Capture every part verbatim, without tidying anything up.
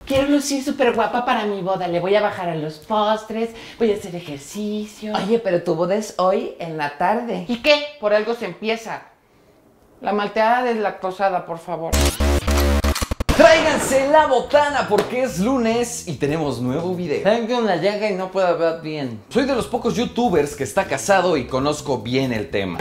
Quiero lucir súper guapa para mi boda. Le voy a bajar a los postres, voy a hacer ejercicio. Oye, pero tu boda es hoy en la tarde. ¿Y qué? Por algo se empieza. La malteada deslactosada, por favor. Tráiganse la botana porque es lunes y tenemos nuevo video. Tengo una llaga y no puedo ver bien. Soy de los pocos youtubers que está casado y conozco bien el tema.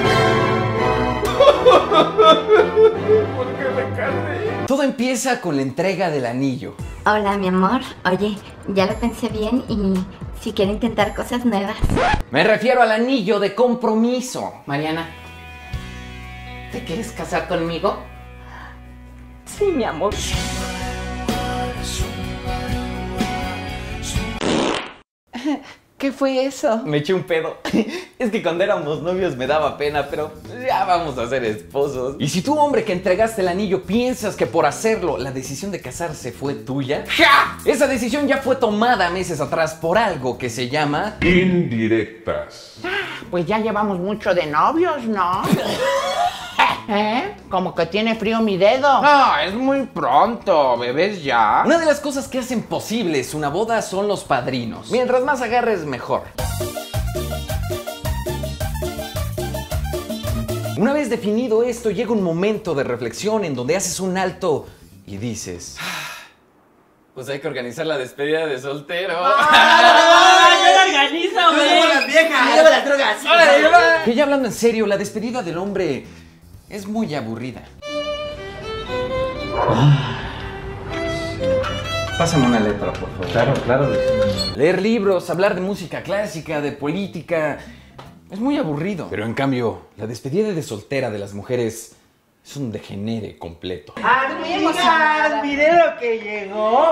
¿Por qué me casé? Todo empieza con la entrega del anillo. Hola, mi amor. Oye, ya lo pensé bien y si quiero intentar cosas nuevas. Me refiero al anillo de compromiso. Mariana, ¿te quieres casar conmigo? Sí, mi amor. ¿Qué fue eso? Me eché un pedo. Es que cuando éramos novios me daba pena, pero ya vamos a ser esposos. Y si tú, hombre, que entregaste el anillo, piensas que por hacerlo la decisión de casarse fue tuya, ¡ja! Esa decisión ya fue tomada meses atrás por algo que se llama indirectas. Pues ya llevamos mucho de novios, ¿no? ¿Eh? Como que tiene frío mi dedo. No, es muy pronto, bebés ya. Una de las cosas que hacen posibles una boda son los padrinos. Mientras más agarres, mejor. Una vez definido esto, llega un momento de reflexión en donde haces un alto y dices: pues hay que organizar la despedida de soltero. ¡Ah, yo la organizo, güey! las viejas! ¡Lleva las drogas! Que ya hablando en serio, la despedida del hombre es muy aburrida. Pásame una letra, por favor. Claro, claro. Leer libros, hablar de música clásica, de política, es muy aburrido. Pero en cambio, la despedida de soltera de las mujeres es un degenere completo. ¡Amigas! ¡Miren lo que llegó!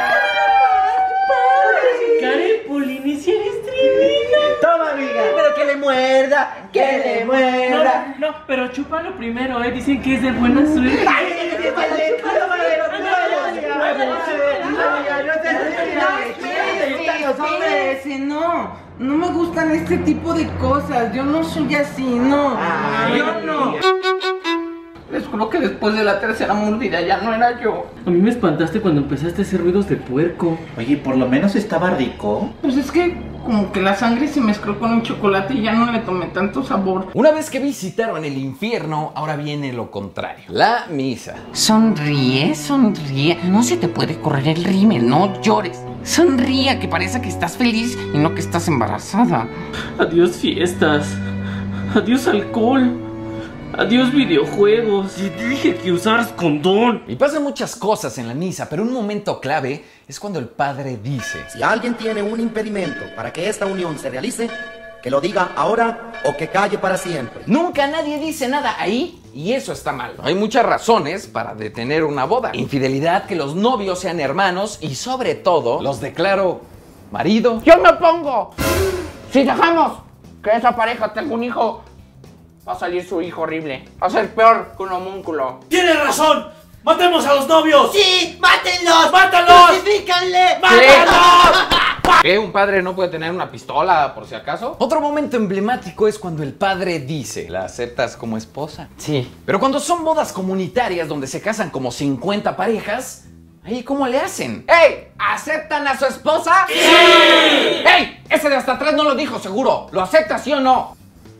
Karen Polinicia es tremenda. ¡Toma, amiga! ¡Pero que le muerda! ¡Que le muerda! No, no, pero chúpalo primero, ¿eh? Dicen que es de buena suerte. No, no me gustan este tipo de cosas. Yo no soy así, no. Yo no. Les juro que después de la tercera mordida ya no era yo. A mí me espantaste cuando empezaste a hacer ruidos de puerco. Oye, por lo menos estaba rico. Pues es que como que la sangre se mezcló con un chocolate y ya no le tomé tanto sabor. Una vez que visitaron el infierno, ahora viene lo contrario. La misa. Sonríe, sonríe. No se te puede correr el rímel, no llores. Sonríe, que parece que estás feliz y no que estás embarazada. Adiós fiestas. Adiós alcohol. Adiós videojuegos. Y dije que usaras condón. Y pasan muchas cosas en la misa, pero un momento clave es cuando el padre dice: si alguien tiene un impedimento para que esta unión se realice, que lo diga ahora o que calle para siempre. Nunca nadie dice nada ahí y eso está mal. Hay muchas razones para detener una boda. Infidelidad, que los novios sean hermanos y sobre todo los declaro marido. ¡Yo me opongo! Si dejamos que esa pareja tenga un hijo, va a salir su hijo horrible. Va a ser peor que un homúnculo. ¡Tienes razón! ¡Matemos a los novios! ¡Sí! ¡Mátenlos! ¡Mátalos! ¡Crucifícanle! ¡Mátalos! ¿Qué? ¿Un padre no puede tener una pistola por si acaso? Otro momento emblemático es cuando el padre dice: ¿la aceptas como esposa? Sí. Pero cuando son bodas comunitarias donde se casan como cincuenta parejas, ¿ahí cómo le hacen? ¡Ey! ¿Aceptan a su esposa? ¡Sí! ¡Ey! Ese de hasta atrás no lo dijo seguro. ¿Lo aceptas, sí o no?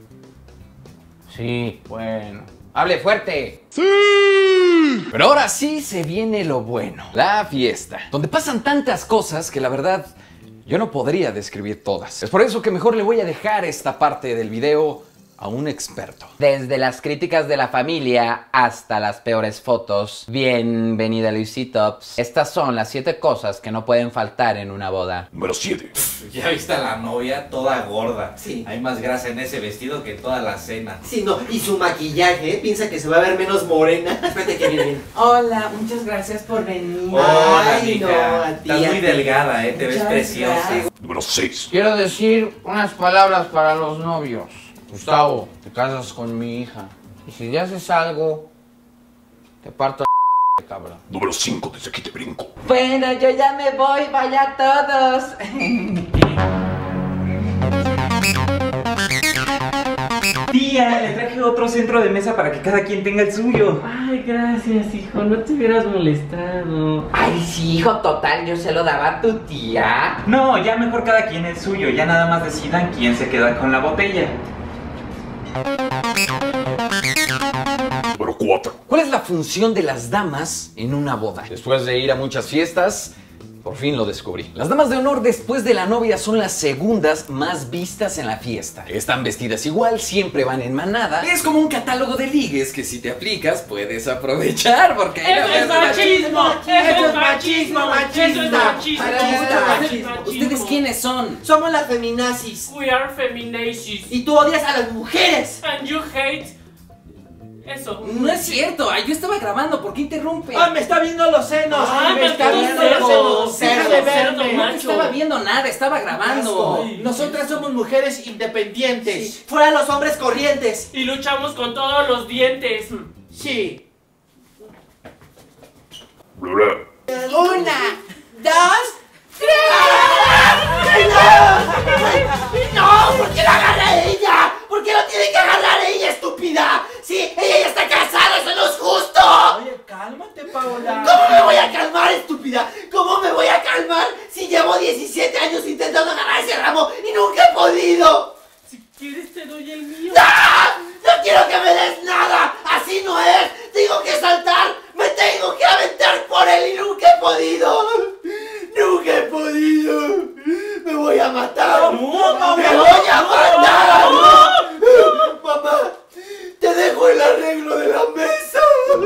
Sí, bueno. ¡Hable fuerte! ¡Sí! Pero ahora sí se viene lo bueno. La fiesta. Donde pasan tantas cosas que la verdad yo no podría describir todas. Es por eso que mejor le voy a dejar esta parte del video a un experto. Desde las críticas de la familia hasta las peores fotos. Bienvenida, Luisitops. Estas son las siete cosas que no pueden faltar en una boda. Número siete. Ya viste a la novia toda gorda. Sí. Hay más grasa en ese vestido que en toda la cena. Sí, no, y su maquillaje, ¿eh? Piensa que se va a ver menos morena. Espérate que viene bien. Hola, muchas gracias por venir. Hola, Ay, amiga. no, a ti, Estás a muy ti. delgada, eh. Te ves Muchas preciosa. gracias. Número seis. Quiero decir unas palabras para los novios. Gustavo, te casas con mi hija. Y si le haces algo, te parto la cabrón. Número cinco. Desde aquí te brinco. Bueno, yo ya me voy, vaya todos. Tía, tía, le traje otro centro de mesa para que cada quien tenga el suyo. Ay, gracias, hijo, no te hubieras molestado. Ay, sí, hijo, total, yo se lo daba a tu tía. No, ya mejor cada quien el suyo, ya nada más decidan quién se queda con la botella. Número cuatro. ¿Cuál es la función de las damas en una boda? Después de ir a muchas fiestas, por fin lo descubrí. Las damas de honor después de la novia son las segundas más vistas en la fiesta. Están vestidas igual, siempre van en manada. Es como un catálogo de ligues que si te aplicas puedes aprovechar porque... ¡Eso es machismo! ¡Eso es machismo, machista! Machismo. ¿Ustedes quiénes son? Somos las feminazis. We are feminazis. Y tú odias a las mujeres. And you hate... Eso. No es cierto, ay, yo estaba grabando, ¿por qué interrumpe? ¡Ah, me está viendo los senos! Ah, ¡Me está pero viendo cerdo, los senos! cerdo, ¡Deja de cerdo, verme! No te estaba viendo nada, estaba grabando. Asco. Nosotras somos mujeres independientes. Sí. Fuera los hombres corrientes. Y luchamos con todos los dientes. Sí. Bla, bla. Una, dos, tres. ¡No! ¡No! ¿Por qué la agarra ella? ¿Por qué lo tiene que agarrar ella, estúpida? Sí, ella ya está casada, eso no es justo. Oye, cálmate, Paola. ¿Cómo me voy a calmar, estúpida? ¿Cómo me voy a calmar si llevo diecisiete años intentando agarrar ese ramo y nunca he podido? Si quieres te doy el mío. ¡No! ¡No quiero que me des nada! ¡Así no es! ¡Tengo que saltar! ¡Me tengo que aventar por él y nunca he podido! ¡Nunca he podido! ¡Me voy a matar! ¡No, mamá! ¡Me voy a matar! ¡No! ¡Mamá! ¡Te dejo el arreglo de la mesa!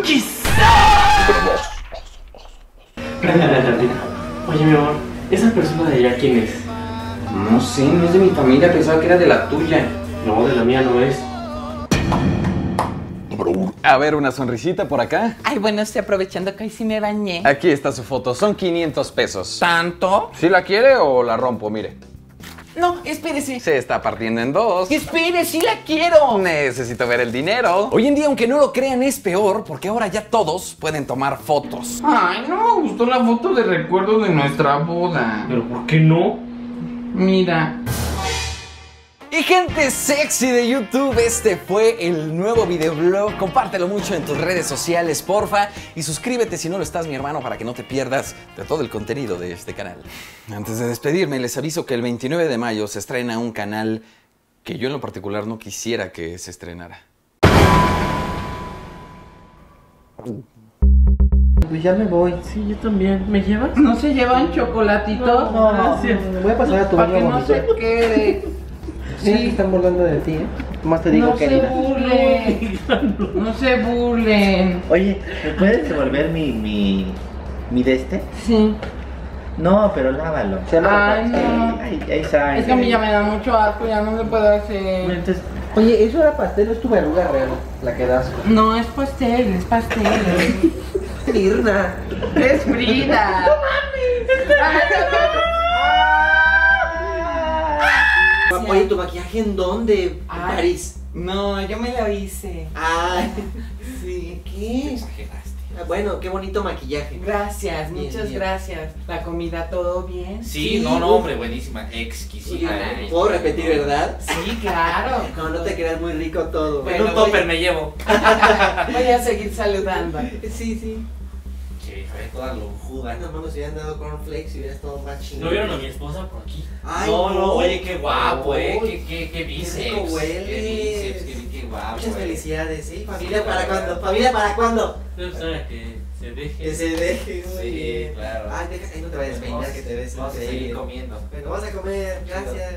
Oye, mi amor, ¿esa persona de allá quién es? No sé, no es de mi familia, pensaba que era de la tuya. No, de la mía no es. Número uno. A ver, una sonrisita por acá. Ay, bueno, estoy aprovechando que hoy sí me bañé. Aquí está su foto, son quinientos pesos. ¿Tanto? ¿Sí la quiere o la rompo? Mire. No, espérese. Se está partiendo en dos. Espere, sí la quiero. Necesito ver el dinero. Hoy en día, aunque no lo crean, es peor porque ahora ya todos pueden tomar fotos. Ay, no me gustó la foto de recuerdo de nuestra boda. ¿Pero por qué no? Mira. Y gente sexy de YouTube, este fue el nuevo videoblog. Compártelo mucho en tus redes sociales, porfa. Y suscríbete si no lo estás, mi hermano, para que no te pierdas de todo el contenido de este canal. Antes de despedirme, les aviso que el veintinueve de mayo se estrena un canal que yo en lo particular no quisiera que se estrenara. Pues ya me voy. Sí, yo también. ¿Me llevas? ¿No se llevan chocolatitos? No, gracias. Voy a pasar a tu Para que baño, no bonito. se quede. Sí, que están burlando de ti, ¿eh? Más te digo, No se querida. burlen. No se burlen. Oye, ¿me puedes devolver mi, mi, mi de este? Sí. No, pero lávalo. Se llama Ay, no. Ay, ahí está. Es que a mí ya me da mucho asco, ya no se puede hacer. Entonces, Oye, eso era pastel, no es tu verruga real, la que das. No, es pastel, es pastel. Mirna. Es Frida. ¡No mames! Oye, ¿tu maquillaje en dónde? ¿En Ay. París? No, yo me la hice. Ay, Sí. ¿qué? Ah, bueno, qué bonito maquillaje. Gracias, Bien, muchas bien. gracias. ¿La comida todo bien? Sí, no, no, hombre, buenísima, exquisita. eh. ¿Puedo repetir, verdad? Sí, claro. No, no te creas, muy rico todo. Bueno, En un topper me llevo. Voy a seguir saludando. Sí, sí. Che, fue toda lonjuda. Ay, no mames, si hubieran dado cornflakes y hubieras todo más chingón. ¿no vieron a mi esposa por aquí? Ay, no, no, oye, qué guapo, eh. Uy, Qué, qué, qué bíceps. rico hueles. Qué bíceps, qué, qué guapo. Muchas eh. felicidades, ¿sí? Sí, ¿Familia la para verdad. cuándo? ¿Familia para cuándo? O sea, que se deje. Que se deje, muy Sí, bien. claro. Ay, deja, ay, no te vayas a Vamos- peinar, que te ves Vamos a seguir increíble. comiendo. Bueno, vamos a comer, gracias.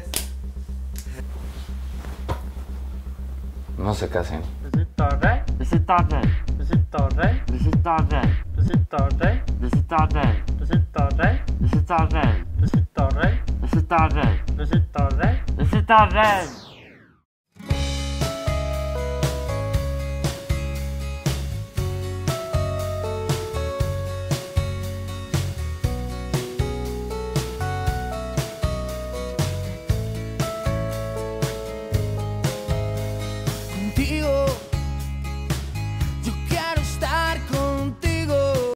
No se casen. Is it tarde? Is it tarde? Is it tarde? Is it tarde? Is it tarde? Is it tarde? Is it tarde? Is it tarde? Is it tarde? Is it tarde? Is it tarde? Is it tarde?